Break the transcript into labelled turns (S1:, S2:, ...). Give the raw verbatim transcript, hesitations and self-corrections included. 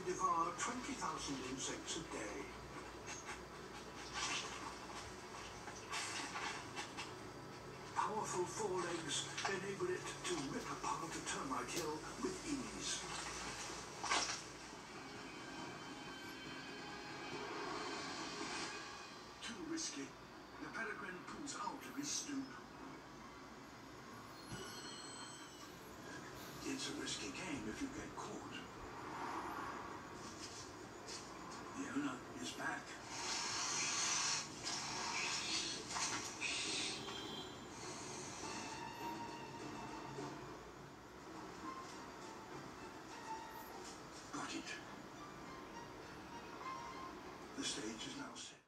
S1: devour twenty thousand insects a day. Powerful forelegs enable it to rip apart a termite hill with ease. Too risky. The peregrine pulls out of his stoop. It's a risky game if you get caught. The owner is back. Got it. The stage is now set.